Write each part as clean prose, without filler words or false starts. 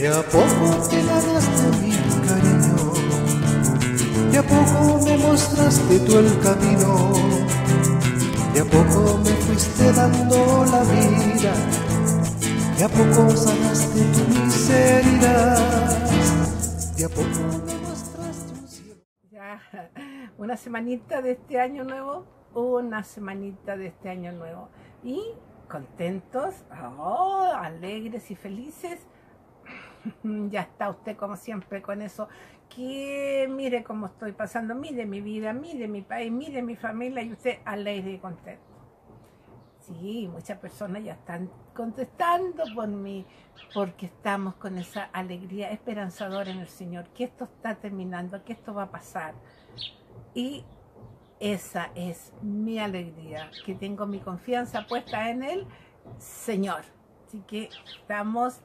a poco te ganaste mi cariño, de a poco me mostraste tú el camino, de a poco me fuiste dando la vida, de a poco sanaste tu miseria, de a poco me mostraste un cielo. Ya, una semanita de este año nuevo, una semanita de este año nuevo. Y contentos, alegres y felices. Ya está usted como siempre con eso, que mire cómo estoy pasando, mire mi vida, mire mi país, mire mi familia, y usted alegre y contento. Sí, muchas personas ya están contestando por mí, porque estamos con esa alegría esperanzadora en el Señor, que esto está terminando, que esto va a pasar. Y esa es mi alegría, que tengo mi confianza puesta en el Señor. Así que estamos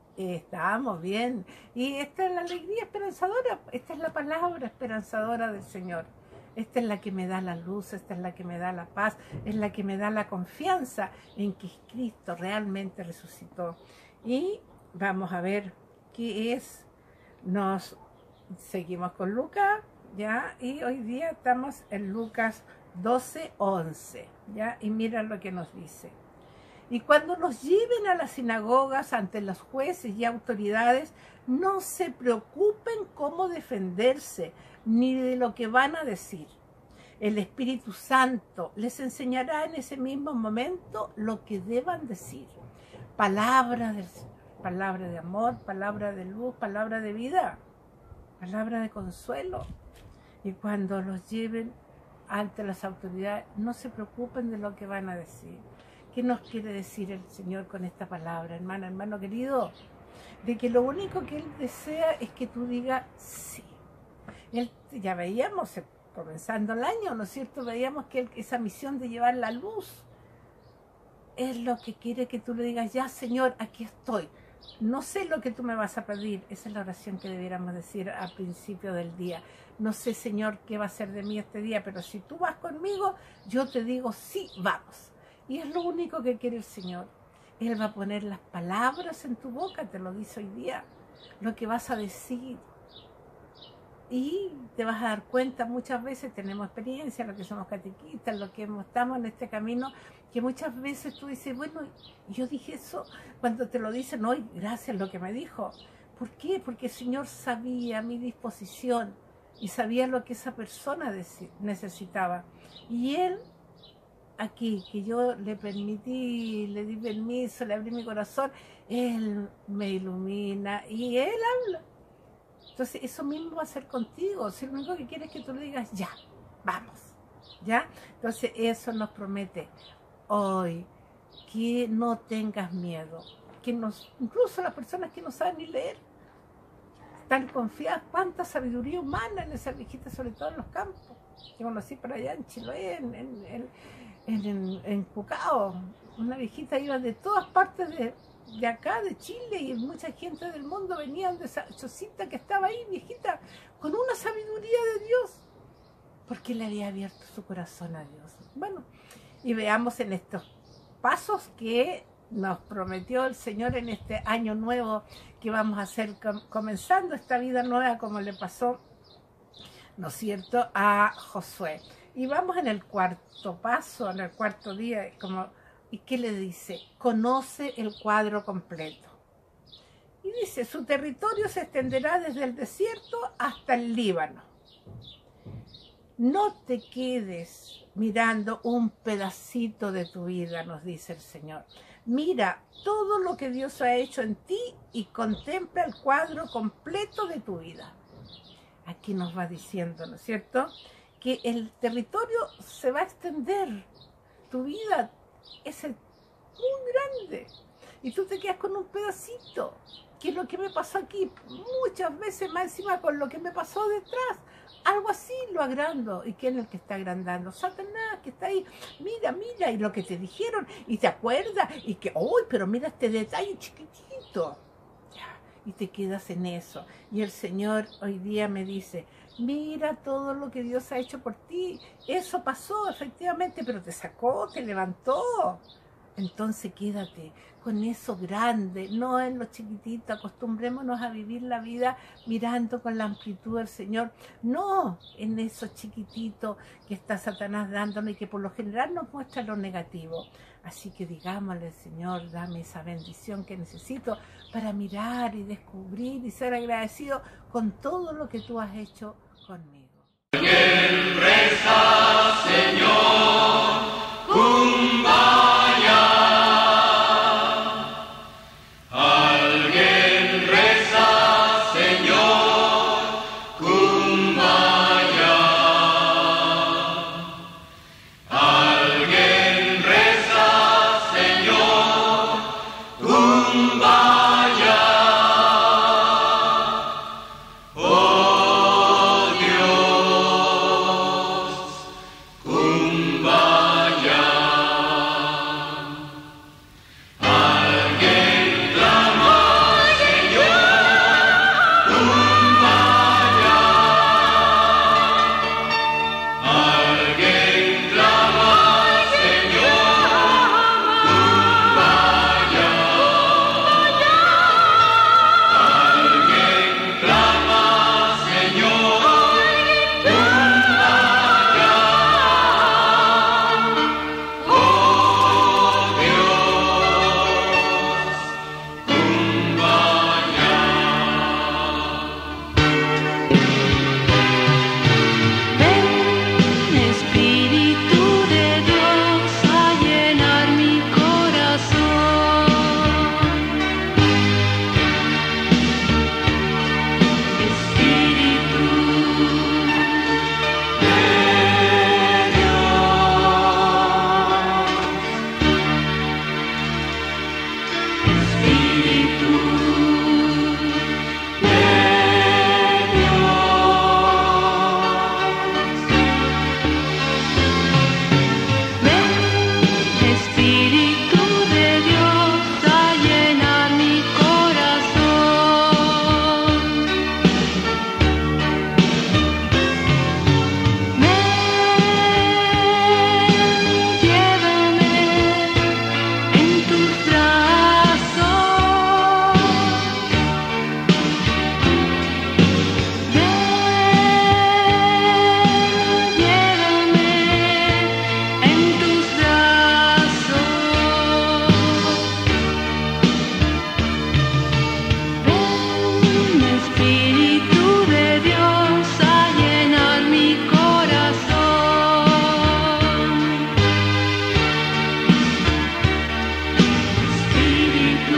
bien. Y esta es la alegría esperanzadora, esta es la palabra esperanzadora del Señor. Esta es la que me da la luz, esta es la que me da la paz, es la que me da la confianza en que Cristo realmente resucitó. Y vamos a ver qué es. Nos seguimos con Lucas, ¿ya? Y hoy día estamos en Lucas 12:11, ¿ya? Y mira lo que nos dice. Y cuando los lleven a las sinagogas ante los jueces y autoridades, no se preocupen cómo defenderse, ni de lo que van a decir. El Espíritu Santo les enseñará en ese mismo momento lo que deban decir. Palabra de amor, palabra de luz, palabra de vida, palabra de consuelo. Y cuando los lleven ante las autoridades, no se preocupen de lo que van a decir. ¿Qué nos quiere decir el Señor con esta palabra, hermano querido? De que lo único que Él desea es que tú digas sí. Ya veíamos, comenzando el año, ¿no es cierto? Veíamos que esa misión de llevar la luz es lo que quiere que tú le digas, ya Señor, aquí estoy. No sé lo que tú me vas a pedir. Esa es la oración que debiéramos decir al principio del día. No sé, Señor, qué va a ser de mí este día, pero si tú vas conmigo, yo te digo, sí, vamos. Y es lo único que quiere el Señor. Él va a poner las palabras en tu boca, te lo dice hoy día, lo que vas a decir. Y te vas a dar cuenta, muchas veces tenemos experiencia, los que somos catequistas, los que estamos en este camino, que muchas veces tú dices, bueno, yo dije eso, cuando te lo dicen hoy, gracias lo que me dijo. ¿Por qué? Porque el Señor sabía mi disposición y sabía lo que esa persona necesitaba. Y Él, aquí, que yo le permití, le di permiso, le abrí mi corazón, Él me ilumina y Él habla. Entonces eso mismo va a ser contigo. Si lo único que quieres es que tú le digas, ya, vamos, ¿ya? Entonces eso nos promete hoy, que no tengas miedo, incluso las personas que no saben ni leer, están confiadas. Cuánta sabiduría humana en esa viejita, sobre todo en los campos. Yo conocí por allá en Chiloé, en Cucao, una viejita iba de todas partes de acá, de Chile, y mucha gente del mundo venían de esa chocita que estaba ahí, viejita, con una sabiduría de Dios, porque le había abierto su corazón a Dios. Bueno, y veamos en estos pasos que nos prometió el Señor en este año nuevo que vamos a hacer, comenzando esta vida nueva como le pasó, ¿no es cierto?, a Josué. Y vamos en el cuarto paso, en el cuarto día, ¿y qué le dice? Conoce el cuadro completo. Y dice, su territorio se extenderá desde el desierto hasta el Líbano. No te quedes mirando un pedacito de tu vida, nos dice el Señor. Mira todo lo que Dios ha hecho en ti y contempla el cuadro completo de tu vida. Aquí nos va diciendo, ¿no es cierto?, que el territorio se va a extender. Tu vida es muy grande y tú te quedas con un pedacito, que es lo que me pasó aquí, muchas veces más encima con lo que me pasó detrás. Algo así lo agrando. ¿Y quién es el que está agrandando? Satanás, que está ahí. Mira, y lo que te dijeron, y te acuerdas, y que, uy, pero mira este detalle chiquitito. Ya, y te quedas en eso. Y el Señor hoy día me dice, mira todo lo que Dios ha hecho por ti. Eso pasó, efectivamente, pero te sacó, te levantó. Entonces quédate con eso grande, no en lo chiquitito. Acostumbrémonos a vivir la vida mirando con la amplitud del Señor, no en eso chiquitito que está Satanás dándonos y que por lo general nos muestra lo negativo. Así que digámosle: Señor, dame esa bendición que necesito para mirar y descubrir y ser agradecido con todo lo que tú has hecho conmigo. Alguien reza, Señor, Kumbaya. Alguien reza, Señor, Kumbaya. Alguien reza, Señor, Kumbaya. Oh Dios, Kumbaya. Alguien clama, Señor, Kumbaya. Alguien clama, Señor, Kumbaya. Alguien clama, Señor, Kumbaya. Oh Dios, Kumbaya. Ven, Espíritu de Dios, a llenar mi corazón. Espíritu de Ven, Espíritu de Dios, a llenar mi corazón. Ven, llévame en tus brazos. Ven, llévame en tus brazos. Ven, Espíritu de Dios, a llenar mi corazón. Espíritu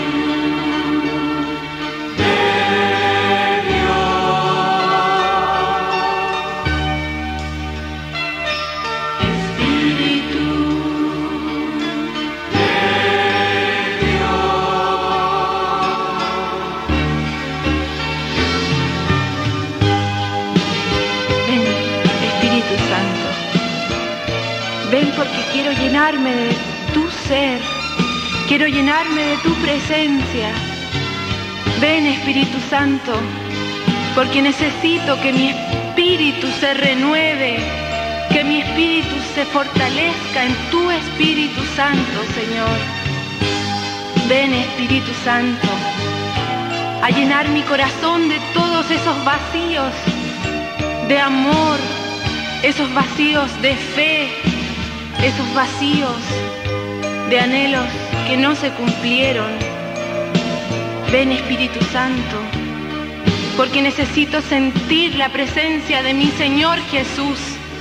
Ven, Espíritu Santo. Ven porque quiero llenarme de tu ser. Quiero llenarme de tu presencia. Ven, Espíritu Santo, porque necesito que mi espíritu se renueve, que mi espíritu se fortalezca en tu Espíritu Santo, Señor. Ven, Espíritu Santo, a llenar mi corazón de todos esos vacíos de amor, esos vacíos de fe, esos vacíos de anhelos que no se cumplieron. Ven, Espíritu Santo, porque necesito sentir la presencia de mi Señor Jesús.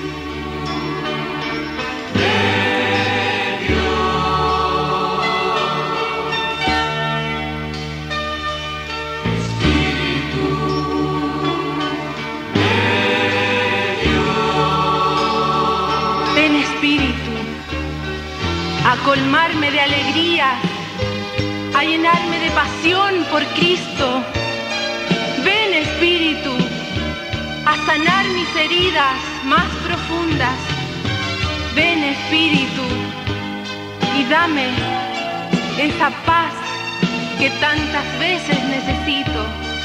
Ven, Espíritu, a colmarme de alegría, a llenarme de pasión por Cristo. Ven, Espíritu, a sanar mis heridas más profundas. Ven, Espíritu, y dame esa paz que tantas veces necesito.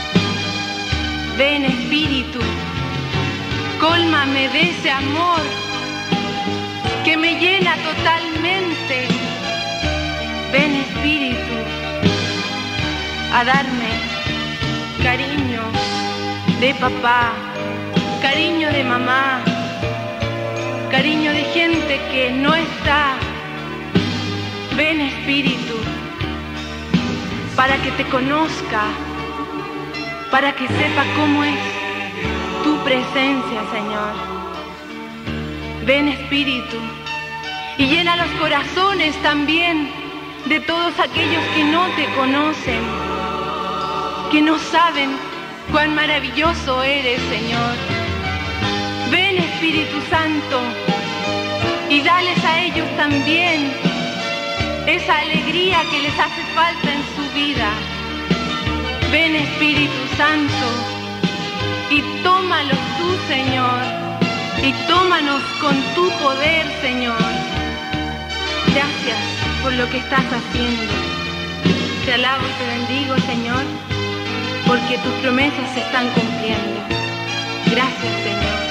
Ven, Espíritu, cólmame de ese amor que me llena totalmente. a darme cariño de papá, cariño de mamá, cariño de gente que no está. Ven, Espíritu, para que te conozca, para que sepa cómo es tu presencia, Señor. Ven, Espíritu, y llena los corazones también de todos aquellos que no te conocen, que no saben cuán maravilloso eres, Señor. Ven, Espíritu Santo, y dales a ellos también esa alegría que les hace falta en su vida. Ven, Espíritu Santo, y tómalos tú, Señor, y tómanos con tu poder, Señor. Gracias por lo que estás haciendo. Te alabo y te bendigo, Señor, porque tus promesas se están cumpliendo. Gracias, Señor.